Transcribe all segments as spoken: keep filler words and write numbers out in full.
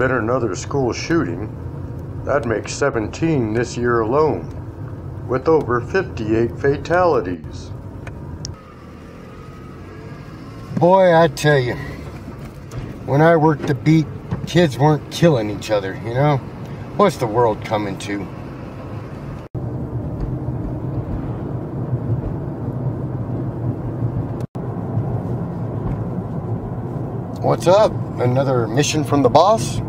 been another school shooting. That makes seventeen this year alone, with over fifty-eight fatalities. Boy, I tell you, when I worked the beat, kids weren't killing each other, you know? What's the world coming to? What's up? Another mission from the boss?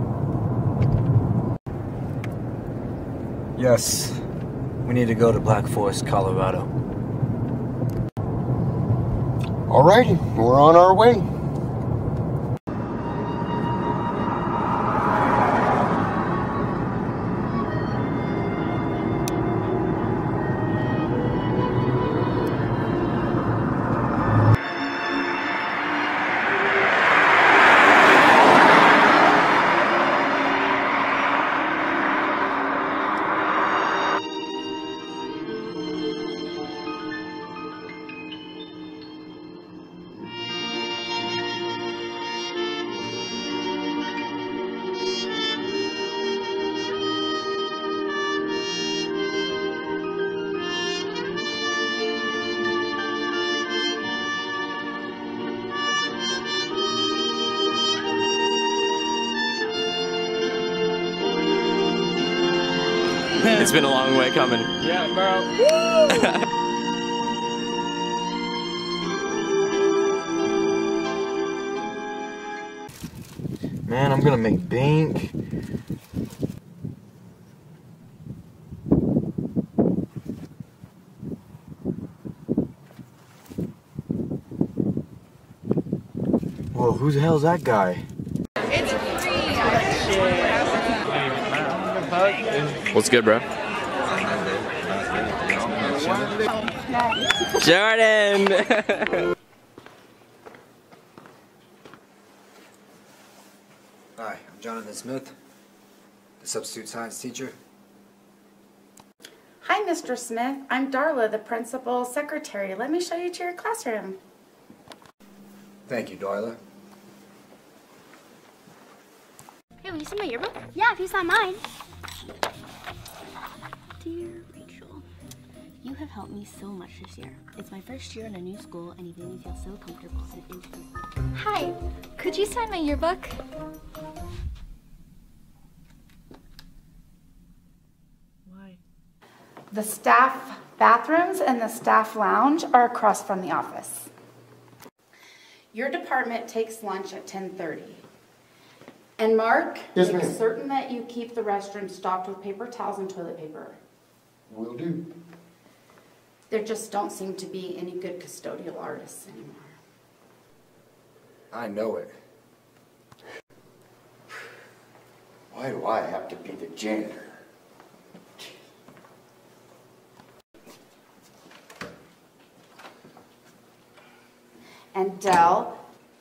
Yes. We need to go to Black Forest, Colorado. Alrighty, we're on our way. It's been a long way coming. Yeah, bro. Man, I'm gonna make bank. Whoa, who the hell's that guy? It's free. What's good, bro? Jordan! Hi, I'm Jonathon Smith, the substitute science teacher. Hi, Mister Smith. I'm Darla, the principal's secretary. Let me show you to your classroom. Thank you, Darla. Hey, will you see my yearbook? Yeah, if you saw mine. Dear Rachel, you have helped me so much this year. It's my first year in a new school, and you've made me feel so comfortable and intimate. Hi, could you sign my yearbook? Why? The staff bathrooms and the staff lounge are across from the office. Your department takes lunch at ten thirty. And Mark, Yes, make ma'am. certain that you keep the restroom stocked with paper towels and toilet paper. Will do. There just don't seem to be any good custodial artists anymore. I know it. Why do I have to be the janitor? And Dell,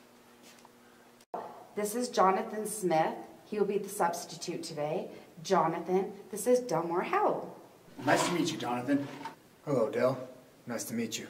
this is Jonathon Smith. He will be the substitute today. Jonathan, this is Delmore Howell. Nice to meet you, Jonathan. Hello, Dell. Nice to meet you.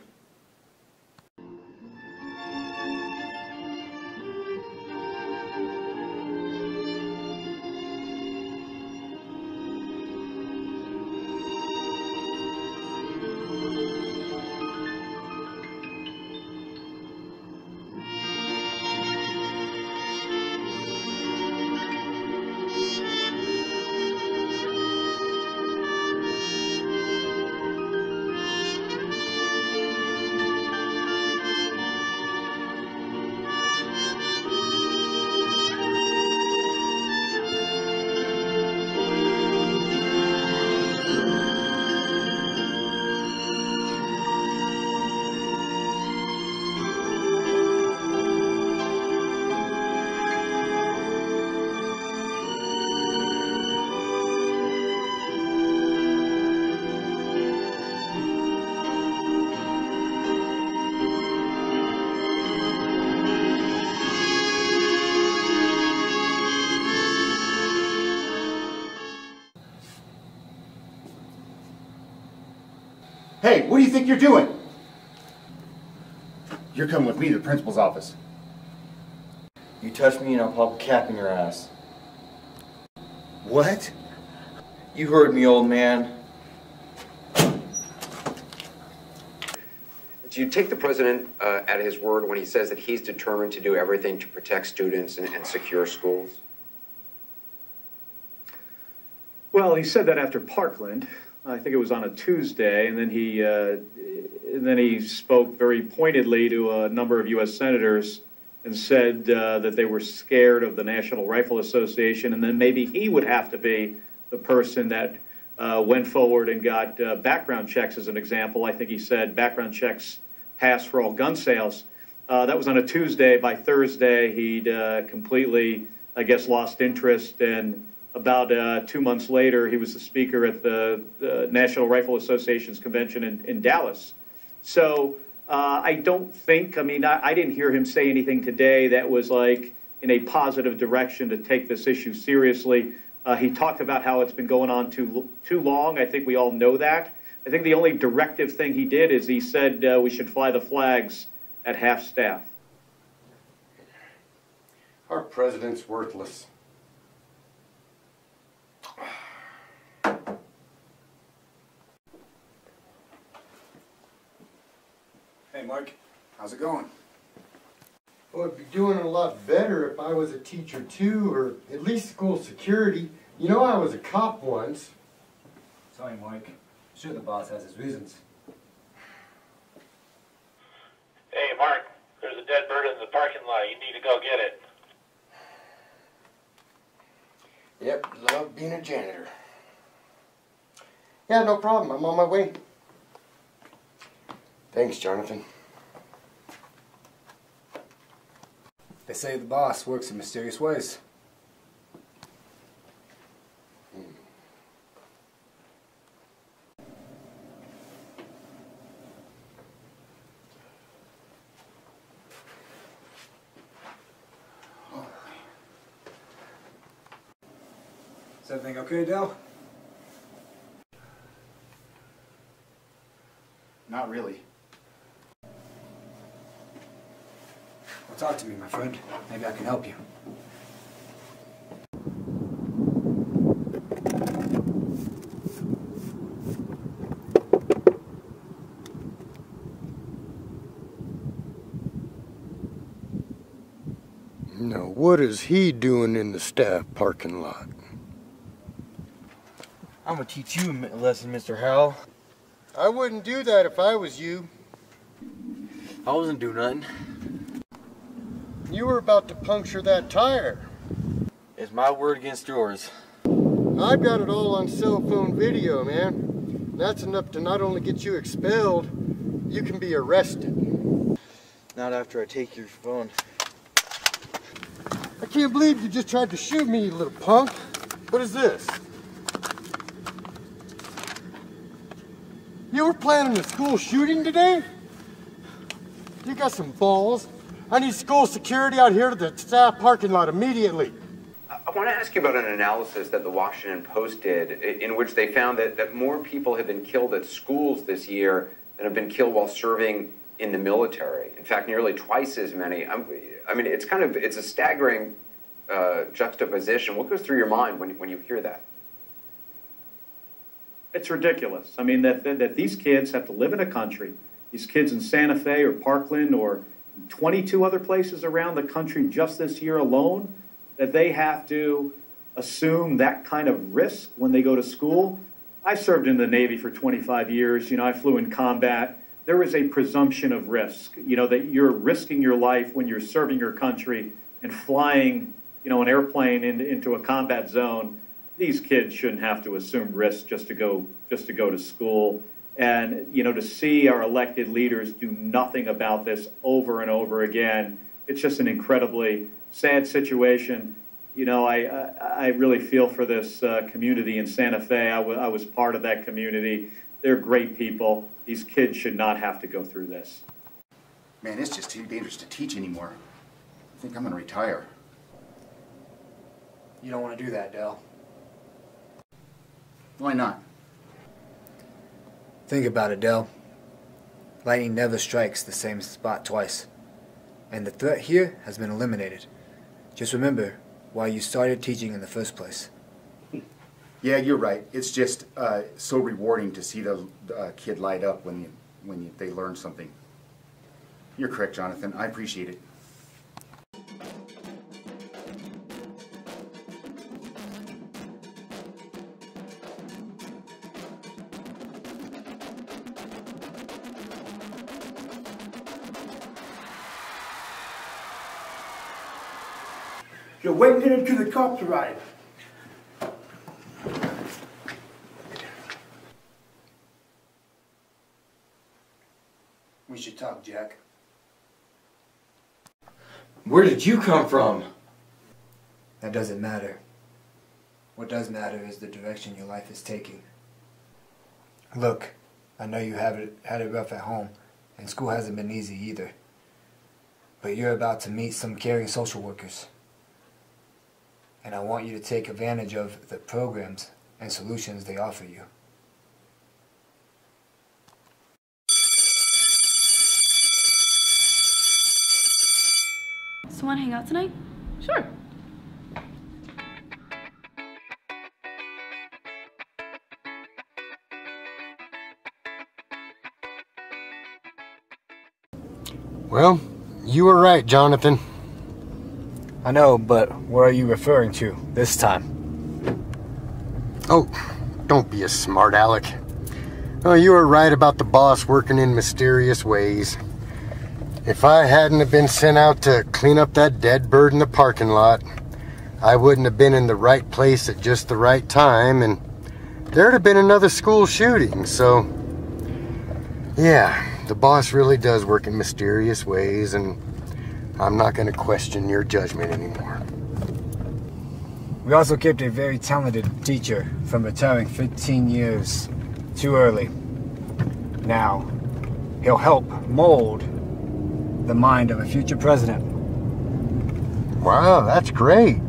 Hey, what do you think you're doing? You're coming with me to the principal's office. You touch me and I'll pop a cap in your ass. What? You heard me, old man. Do you take the president uh, at his word when he says that he's determined to do everything to protect students and, and secure schools? Well, he said that after Parkland. I think it was on a Tuesday, and then he uh, and then he spoke very pointedly to a number of U S senators and said uh, that they were scared of the National Rifle Association, and then maybe he would have to be the person that uh, went forward and got uh, background checks, as an example. I think he said background checks passed for all gun sales. Uh, that was on a Tuesday. By Thursday, he'd uh, completely, I guess, lost interest, and about uh, two months later, he was the speaker at the, the National Rifle Association's convention in, in Dallas. So uh, I don't think, I mean, I, I didn't hear him say anything today that was like in a positive direction to take this issue seriously. Uh, he talked about how it's been going on too, too long. I think we all know that. I think the only directive thing he did is he said uh, we should fly the flags at half staff. Our president's worthless. Hey, Mark. How's it going? Well, it'd be doing a lot better if I was a teacher too, or at least school security. You know, I was a cop once. Sorry, Mike. Sure, the boss has his reasons. Hey, Mark, there's a dead bird in the parking lot. You need to go get it. Yep, love being a janitor. Yeah, no problem. I'm on my way. Thanks, Jonathan. They say the boss works in mysterious ways. Is everything okay, Dale? Not really. Well, talk to me, my friend. Maybe I can help you. Now, what is he doing in the staff parking lot? I'm gonna teach you a lesson, Mister Howell. I wouldn't do that if I was you. I wasn't doing nothing. You were about to puncture that tire. It's my word against yours. I've got it all on cell phone video, man. That's enough to not only get you expelled, you can be arrested. Not after I take your phone. I can't believe you just tried to shoot me, you little punk. What is this? You were planning a school shooting today? You got some balls. I need school security out here to the staff parking lot immediately. I want to ask you about an analysis that the Washington Post did in which they found that, that more people have been killed at schools this year than have been killed while serving in the military. In fact, nearly twice as many. I'm, I mean, it's kind of, it's a staggering uh, juxtaposition. What goes through your mind when, when you hear that? It's ridiculous. I mean, that, that, that these kids have to live in a country, these kids in Santa Fe or Parkland or twenty-two other places around the country just this year alone, that they have to assume that kind of risk when they go to school. I served in the Navy for twenty-five years. You know, I flew in combat. There is a presumption of risk, you know, that you're risking your life when you're serving your country and flying, you know, an airplane in, into a combat zone. These kids shouldn't have to assume risk just to go just to go to school. And, you know, to see our elected leaders do nothing about this over and over again, it's just an incredibly sad situation. You know, I, I, I really feel for this uh, community in Santa Fe. I, w I was part of that community. They're great people. These kids should not have to go through this. Man, it's just too dangerous to teach anymore. I think I'm gonna retire. You don't want to do that, Dale. Why not? Think about it, Dell. Lightning never strikes the same spot twice. And the threat here has been eliminated. Just remember why you started teaching in the first place. Yeah, you're right. It's just uh, so rewarding to see the uh, kid light up when you, when you, they learn something. You're correct, Jonathan. I appreciate it. You're waiting until the cops arrive. We should talk, Jack. Where did you come from? That doesn't matter. What does matter is the direction your life is taking. Look, I know you have it, had it rough at home, and school hasn't been easy either. But you're about to meet some caring social workers. And I want you to take advantage of the programs and solutions they offer you. So want to hang out tonight? Sure. Well, you were right, Jonathan. I know, but what are you referring to this time? Oh, don't be a smart aleck. Oh, you were right about the boss working in mysterious ways. If I hadn't have been sent out to clean up that dead bird in the parking lot, I wouldn't have been in the right place at just the right time, and there'd have been another school shooting, so... Yeah, the boss really does work in mysterious ways, and I'm not going to question your judgment anymore. We also kept a very talented teacher from retiring fifteen years too early. Now, he'll help mold the mind of a future president. Wow, that's great.